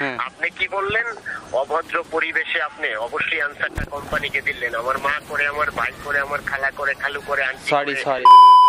আপনি কি বললেন? অভদ্র পরিবেশে আপনি অবশ্যই অ্যানসারটা কোম্পানিকে দিলেন। আমার মা করে, আমার ভাই করে, আমার খালা করে, খালু করে, aunty sorry sorry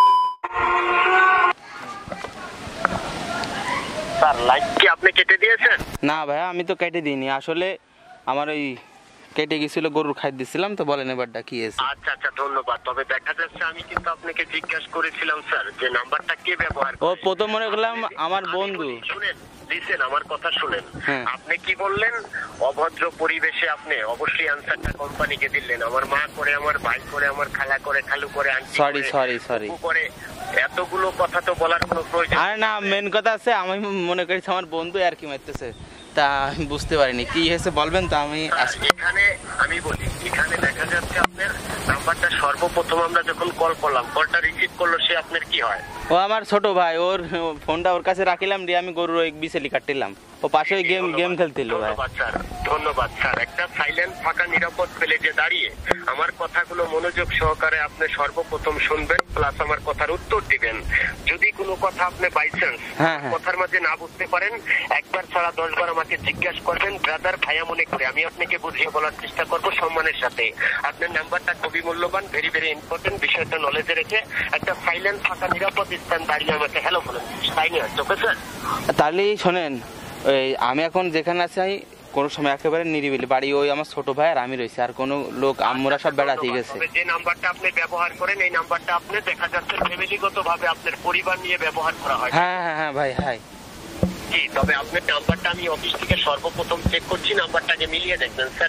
sir. Light কি আপনি কেটে দিয়েছেন? না ভাইয়া, আমি তো কেটে দিইনি, আসলে আমার ওই কেটে গেছিল, গরুর খাদ্য দিছিলাম তো। বলেন এবারটা কি আছে? আচ্ছা আচ্ছা, ধন্যবাদ। তবে দেখা যাচ্ছে আমি কিন্তু আপনাকে জিজ্ঞাসা করেছিলাম স্যার যে নাম্বারটা কে ব্যবহার ও করে। প্রথম মনে করলাম আমার বন্ধু। শুনেন, লিসেন, আমার কথা শুনেন। হ্যাঁ। আপনি কি বললেন? অভদ্র পরিবেশে আপনি অবশ্যই অ্যানসারটা কোম্পানিকে দিলেন। আমার মা করে, আমার ভাই করে, আমার খালা করে, খালু করে, আন্টি সরি সরি সরি করে, এতগুলো কথা তো বলার কোনো প্রয়োজন। আরে না, মেন কথা আছে, আমি মনে করেছি আমার বন্ধু আর কি মারতেছে, তা আমি বুঝতে পারিনি কি হয়েছে। বলবেন তো আমি আসবো। এখানে আমি বলি, এখানে দেখা যাচ্ছে আপনার নাম্বারটা সর্বপ্রথম আমরা যখন কল করলাম, কলটা রিসিভ করলো সে আপনার কি হয়? ও আমার ছোট ভাই, ওর ফোনটা ওর কাছে রাখিলাম দিয়ে আমি গরুর ওই বিচেলি কাটতিলাম, ও পাশে ওই গেম খেলছিল ভাই। ধন্যবাদ স্যার, ধন্যবাদ স্যার। একটা সাইলেন্ট ফাঁকা নিরাপদ প্লেজে দাঁড়িয়ে আমার কথাগুলো মনোযোগ সহকারে আপনি সর্বপ্রথম শুনবেন, প্লাস আমার কথার উত্তর দিবেন। যদি কোনো কথা আপনি বাইচান্স কথার মাঝে না বুঝতে পারেন, একবার ছাড়া 10 বার আমাকে জিজ্ঞাসা করবেন, ব্রাদার ভাইয়া মনে করে আমি আপনাকে বুঝিয়ে বলার চেষ্টা করব সম্মানের সাথে। আপনার নাম্বারটা খুবই মূল্যবান, ভেরি ভেরি ইম্পর্টেন্ট। বিষয়টা নলেজে রেখে একটা সাইলেন্ট ফাঁকা নিরাপদ স্থান দাঁড়িয়ে আমাকে হ্যালো বলেন, তাই নিয়ে ওকে স্যার? তাহলেই শোনেন, ওই আমি এখন যেখানে আছি আমি কোনো সময় একেবারে নিরিবিলি বাড়ি, ওই আমার ছোট ভাই আর আমি রয়েছি, আর কোনো লোক আমরা সব বেড়াতে গেছে। যে নাম্বারটা আপনি ব্যবহার করেন, এই নাম্বারটা আপনি দেখা যাচ্ছে ফ্যামিলিগত ভাবে আপনার পরিবার নিয়ে ব্যবহার করা হয়। হ্যাঁ হ্যাঁ হ্যাঁ ভাই, হ্যাঁ জি। তবে আপনার নাম্বারটা আমি অফিস থেকে সর্বপ্রথম চেক করছি, নাম্বারটাকে মিলিয়ে দেখবেন স্যার।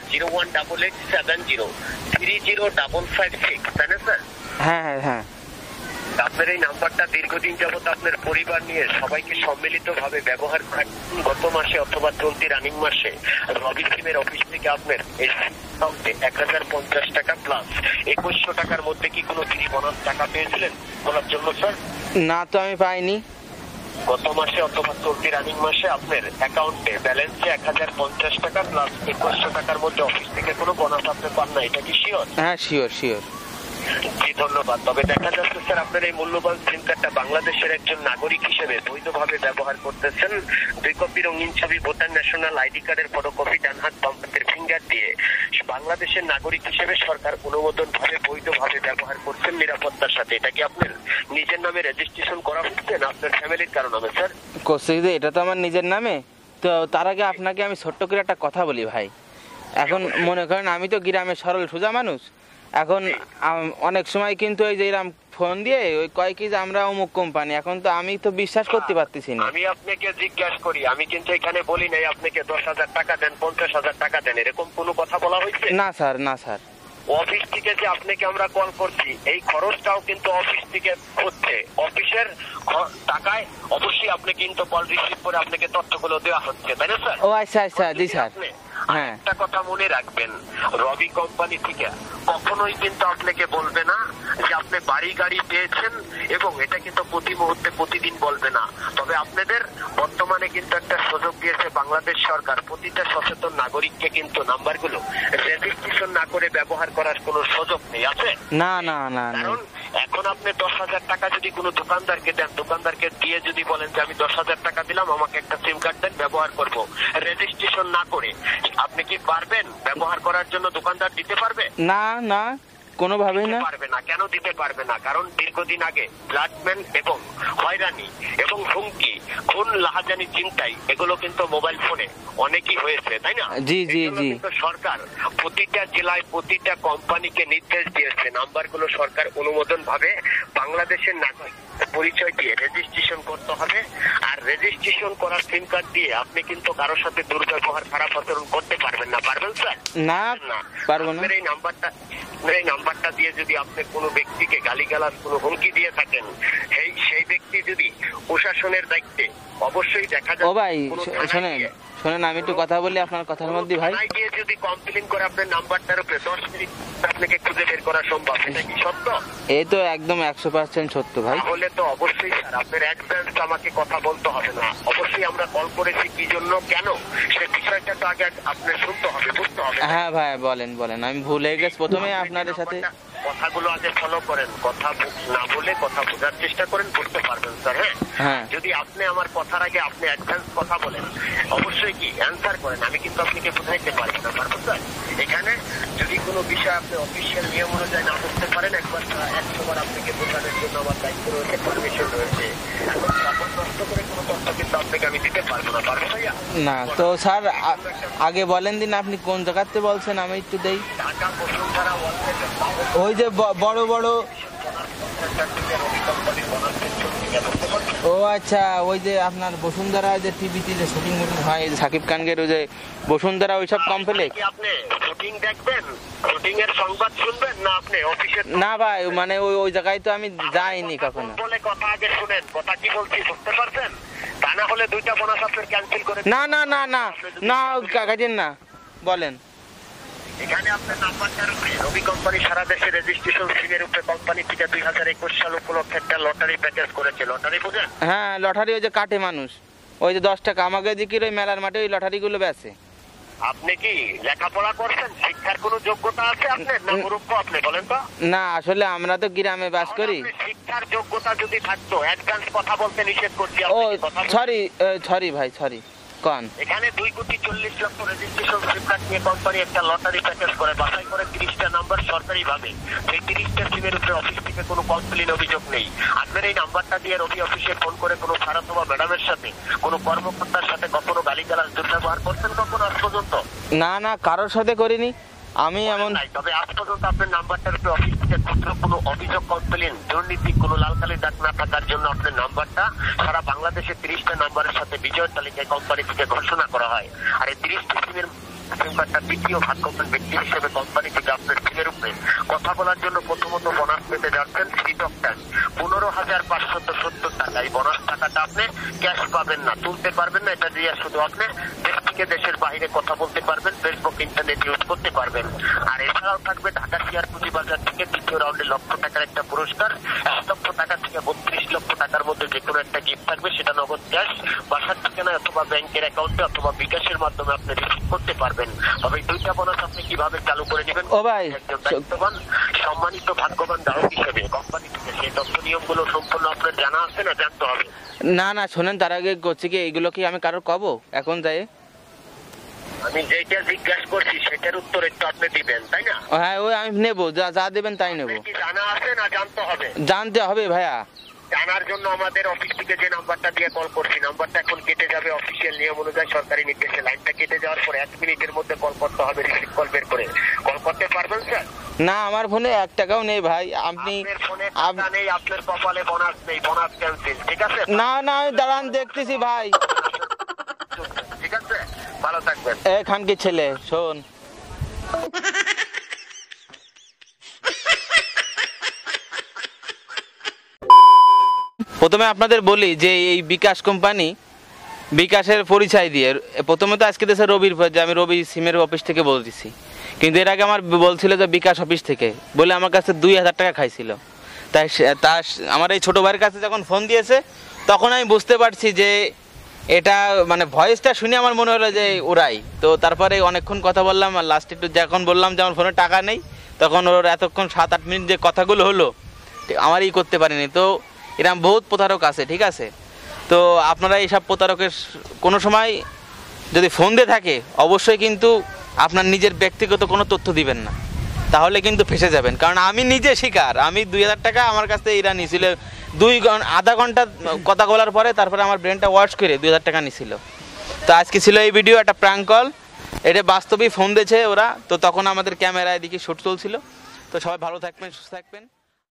01887030556, তাই না স্যার? হ্যাঁ হ্যাঁ হ্যাঁ। আপনার এই নাম্বারটা দীর্ঘদিন যাবত আপনার পরিবার নিয়ে সবাইকে সম্মিলিত ভাবে ব্যবহার করেন। গত মাসে অথবা চলতি রানিং মাসে রবি সিমের অফিস থেকে আপনার এই অ্যাকাউন্টে 1050 টাকা প্লাস 2100 টাকার মধ্যে কি কোনো ফ্রি বোনাস টাকা পেয়েছিলেন বলার জন্য স্যার? না তো আমি পাইনি। গত মাসে অথবা চলতি রানিং মাসে আপনার অ্যাকাউন্টে ব্যালেন্সে 1050 টাকা প্লাস 2100 টাকার মধ্যে অফিস থেকে কোনো বোনাস আপনি পান না, এটা কি শিওর? হ্যাঁ শিওর শিওর। জি ধন্যবাদ। তবে দেখা যাচ্ছে স্যার আপনার এই মূল্যবান সিম কার্ডটা বাংলাদেশের একজন নাগরিক হিসেবে বৈধভাবে ব্যবহার করতেছেন। 2 কপি রঙিন ছবি, ভোটার ন্যাশনাল আইডি কার্ডের ফটোকপি, ডান হাত বাম হাতের ফিঙ্গার দিয়ে বাংলাদেশের নাগরিক হিসেবে সরকার অনুমোদন ভাবে বৈধভাবে ব্যবহার করছেন নিরাপত্তার সাথে। এটা কি আপনার নিজের নামে রেজিস্ট্রেশন করা হচ্ছে না আপনার ফ্যামিলির কারো নামে স্যার? করছে যে এটা তো আমার নিজের নামে। তো তার আগে আপনাকে আমি ছোট্ট করে একটা কথা বলি ভাই। এখন মনে করেন আমি তো গ্রামের সরল সোজা মানুষ। এখন অনেক সময় কিন্তু ওই যে এরকম ফোন দিয়ে ওই কয় কি যে আমরা অমুক কোম্পানি, এখন তো আমি তো বিশ্বাস করতে পারতেছি না। আমি আপনাকে জিজ্ঞাসা করি, আমি কিন্তু এখানে বলি নাই আপনাকে 10,000 টাকা দেন, 50,000 টাকা দেন, এরকম কোনো কথা বলা হয়েছে? না স্যার, না স্যার। অফিস থেকে যে আপনাকে আমরা কল করছি এই খরচটাও কিন্তু অফিস থেকে হচ্ছে, অফিসের টাকায় অবশ্যই আপনি কিন্তু কল রিসিভ করে আপনাকে তথ্যগুলো দেওয়া হচ্ছে, তাই না স্যার? ও আচ্ছা আচ্ছা, জি স্যার। হ্যাঁ, একটা কথা মনে রাখবেন, রবি কোম্পানি থেকে কখনোই কিন্তু আপনাকে বলবে না যে আপনি বাড়ি গাড়ি পেয়েছেন, এবং এটা কিন্তু প্রতি মুহূর্তে প্রতিদিন বলবে না। তবে আপনাদের বর্তমানে কিন্তু একটা সুযোগ দিয়েছে বাংলাদেশ সরকার, প্রতিটা সচেতন নাগরিককে কিন্তু নাম্বারগুলো রেজিস্ট্রেশন না করে ব্যবহার করার কোনো সুযোগ নেই, আছে? না না না। কারণ এখন আপনি 10,000 টাকা যদি কোনো দোকানদারকে দেন, দোকানদারকে দিয়ে যদি বলেন যে আমি 10,000 টাকা দিলাম, আমাকে একটা সিম কার্ড দেন, ব্যবহার করব, রেজিস্ট্রেশন না করে, আপনি কি পারবেন ব্যবহার করার জন্য? দোকানদার দিতে পারবে? না না, কোনোভাবেই না। পারবে না। কেন দিতে পারবে না? কারণ দীর্ঘদিন আগে ব্লাডম্যান এবং হয়রানি এবং হুমকি, খুন, লাহাজানি, চিন্তাই, এগুলো কিন্তু মোবাইল ফোনে অনেকই হয়েছে, তাই না? জি জি জি। সরকার প্রতিটা জেলায় প্রতিটা কোম্পানিকে নির্দেশ দিয়েছে নাম্বারগুলো সরকার অনুমোদন ভাবে বাংলাদেশের নাগরিক পরিচয় দিয়ে রেজিস্ট্রেশন করতে হবে। আর রেজিস্ট্রেশন করার সিম কার্ড দিয়ে আপনি কিন্তু কারোর সাথে দুর্ব্যবহার, খারাপ আচরণ করতে পারবেন না। পারবেন স্যার? না, পারবো না। এই নাম্বারটা দিয়ে যদি আপনি কোনো ব্যক্তিকে গালিগালাজ, কোনো হুমকি দিয়ে থাকেন, সেই ব্যক্তি যদি প্রশাসনের দায়িত্বে, অবশ্যই দেখা যায়। ও ভাই শোনেন শোনেন, আমি একটু কথা বলি আপনার কথার মধ্যে ভাই। গিয়ে যদি কমপ্লেন করে আপনার নাম্বারটার উপরে 10 মিনিট আপনাকে খুঁজে বের করা সম্ভব, এটা কি সত্য? এই তো একদম 100% সত্য ভাই। তাহলে তো অবশ্যই স্যার আপনার অ্যাডভান্স আমাকে কথা বলতে হবে না। অবশ্যই আমরা কল করেছি কি জন্য, কেন, সে বিষয়টা তো আগে আপনার শুনতে হবে, বুঝতে হবে। হ্যাঁ ভাই, বলেন বলেন, আমি ভুলে গেছি প্রথমে আপনাদের সাথে। কথাগুলো আগে ফলো করেন, কথা না বলে কথা বোঝার চেষ্টা করেন, বুঝতে পারবেন স্যার। হ্যাঁ, যদি আপনি আমার কথার আগে আপনি অ্যাডভান্স কথা বলেন, অবশ্যই কি অ্যান্সার করেন, আমি কিন্তু আপনাকে বোঝাইতে পারবো না, পারবো স্যার। এখানে যদি কোনো বিষয় আপনি অফিসিয়াল নিয়ম অনুযায়ী না বুঝতে পারেন, একবার 100বার আপনাকে বোঝানোর জন্য আমার দায়িত্ব রয়েছে, পারমিশন রয়েছে। এখন আপন কষ্ট করে কোনো তথ্য কিন্তু আপনাকে আমি দিতে পারবো না, পারবো ভাইয়া? না তো স্যার আগে বলেন দিন আপনি কোন জায়গাতে বলছেন, আমি একটু দেই। ঢাকা বসুন্ধরা ওয়ার্ল্ড ওই যে বড় বড়, ও আচ্ছা, ওই যে আপনার বসুন্ধরা যে টিভিতে যে শুটিং হয় সাকিব খানকে, ওই যে বসুন্ধরা ওইসব কমপ্লেক্স। আপনি শুটিং দেখবেন, শুটিং এর সংবাদ শুনবেন না আপনি অফিসে? না ভাই, মানে ওই জায়গায় তো আমি যাইনি কখনো। বলে কথা আগে শুনেন, কথা কি বলছি বুঝতে পারছেন? তা না হলে 2টা বোনাস আপনার ক্যান্সেল করে। না না না না না কাকাজিন না, বলেন। এখানে আপনার নাম্বারটার উপরে রবি কোম্পানি সারা দেশে রেজিস্ট্রেশন সিমের উপরে কোম্পানি থেকে 2021 সাল উপলক্ষে একটা লটারি প্যাকেজ করেছে। লটারি বুঝেন? হ্যাঁ, লটারি ওই যে কাটে মানুষ, ওই যে 10 টাকা আমাকে দিকে ওই মেলার মাঠে ওই লটারি গুলো বেচে। আপনি কি লেখাপড়া করছেন? শিক্ষার কোনো যোগ্যতা আছে আপনার, না মূর্খ আপনি বলেন তো? না আসলে আমরা তো গ্রামে বাস করি। শিক্ষার যোগ্যতা যদি থাকতো অ্যাডভান্স কথা বলতে নিষেধ করছি। ও সরি ভাই, সরি। এখানে 2,40,00,000 রেজিস্ট্রেশন সিমকার্ড নিয়ে কোম্পানি একটা লটারি প্যাকেজ করে, বাছাই করে 30টা নাম্বার সরকারি ভাবে। সেই 30টা সিমের উপরে অফিস থেকে কোনো কমপ্লেইন অভিযোগ নেই। আপনার এই নাম্বারটা দিয়ে রবি অফিসে ফোন করে কোনো স্যার অথবা ম্যাডামের সাথে, কোনো কর্মকর্তার সাথে কখনো গালিগালাজ দুর্ব্যবহার করছেন কখনো আজ পর্যন্ত? না না, কারোর সাথে করিনি আমি এমন। তবে আজ পর্যন্ত আপনার নাম্বারটার উপরে অফিস থেকে ক্ষুদ্র কোনো অভিযোগ, কমপ্লেইন, দুর্নীতি, কোনো লালকালি দাগ না থাকার জন্য আপনার নাম্বারটা সারা বাংলাদেশে 30টা নাম্বারের সাথে বিজয় তালিকায় কোম্পানি থেকে ঘোষণা করা হয়। আর এই 30টি সিমের সিম কার্ডটা দ্বিতীয় ভাগ করবেন ব্যক্তি হিসেবে কোম্পানি থেকে আপনার সিমের উপরে কথা বলার জন্য প্রথমত বোনাস পেতে যাচ্ছেন ফ্রি টক টাইম 15,570 টাকা। এই বোনাস টাকাটা আপনি ক্যাশ পাবেন না, তুলতে পারবেন না, এটা দিয়ে শুধু আপনি দেশ থেকে দেশের বাইরে কথা বলতে পারবেন, ফেসবুক, ইন্টারনেট ইউজ করতে পারবেন। আর এছাড়াও থাকবে ঢাকা শেয়ার পুঁজিবাজার থেকে দ্বিতীয় রাউন্ডে 1 লক্ষ টাকার একটা পুরস্কার, 1 লক্ষ টাকা থেকে 32 লক্ষ টাকার মধ্যে যে কোনো একটা গিফট থাকবে, সেটা নগদ ক্যাশ বাসার ঠিকানায় অথবা ব্যাংকের অ্যাকাউন্টে অথবা বিকাশের মাধ্যমে আপনি রিসিভ করতে পারবেন। তবে 2টা বোনাস আপনি কিভাবে চালু করে নেবেন? ও ভাই, একজন দায়িত্ববান সম্মানিত ভাগ্যবান গ্রাহক হিসেবে কোম্পানি থেকে সেই তথ্য নিয়মগুলো সম্পূর্ণ আপনার জানা আছে না, জানতে হবে? না না শোনেন, তার আগে করছি কি, এইগুলো কি আমি কারোর কব এখন যাই? আমি যেটা জিজ্ঞাসা করছি সেটার উত্তর একটু আপনি দিবেন, তাই না? হ্যাঁ, ওই আমি নেবো, যা দেবেন তাই নেবো। কি জানা আছে না জানতে হবে? জানতে হবে ভাইয়া। জানার জন্য আমাদের অফিস থেকে যে নাম্বারটা দিয়ে কল করছি, নাম্বারটা এখন কেটে যাবে অফিসিয়াল নিয়ম অনুযায়ী, সরকারি নির্দেশে। লাইনটা কেটে যাওয়ার পর 1 মিনিটের মধ্যে কল করতে হবে, রিসিভ কল বের করে। কল করতে পারবেন স্যার? না, আমার ফোনে 1 টাকাও নেই ভাই। আপনি আপনার ফোনে টাকা নেই, আপনার কপালে বোনাস নেই, বোনাস ক্যান্সেল, ঠিক আছে? না না, আমি দাঁড়ান দেখতেছি ভাই। ঠিক আছে, ভালো থাকবেন। খানকি ছেলে শোন, প্রথমে আপনাদের বলি যে এই বিকাশ কোম্পানি, বিকাশের পরিচয় দিয়ে প্রথমে তো আজকে দেশে রবির, যে আমি রবি সিমের অফিস থেকে বলতেছি, কিন্তু এর আগে আমার বলছিল যে বিকাশ অফিস থেকে, বলে আমার কাছে 2,000 টাকা খাইছিল। তাই আমার এই ছোটো ভাইয়ের কাছে যখন ফোন দিয়েছে তখন আমি বুঝতে পারছি যে এটা মানে ভয়েসটা শুনে আমার মনে হলো যে ওরাই। তো তারপরে অনেকক্ষণ কথা বললাম, আর লাস্টে একটু যখন বললাম যে আমার ফোনে টাকা নেই, তখন ওর এতক্ষণ 7-8 মিনিট যে কথাগুলো হলো আমারই করতে পারিনি। তো এরকম বহুত প্রতারক আছে, ঠিক আছে? তো আপনারা এইসব প্রতারকের কোনো সময় যদি ফোন দিয়ে থাকে, অবশ্যই কিন্তু আপনার নিজের ব্যক্তিগত কোনো তথ্য দিবেন না, তাহলে কিন্তু ফেসে যাবেন। কারণ আমি নিজে শিকার, আমি 2,000 টাকা আমার কাছ থেকে এরা নিয়েছিল, আধা ঘন্টা কথা বলার পরে তারপরে আমার ব্রেনটা ওয়াশ করে 2,000 টাকা নিয়েছিল। তো আজকে ছিল এই ভিডিও একটা প্র্যাঙ্ক কল, এটা বাস্তবেই ফোন দিয়েছে ওরা। তো তখন আমাদের ক্যামেরায় দিকে শুট চলছিল। তো সবাই ভালো থাকবেন, সুস্থ থাকবেন।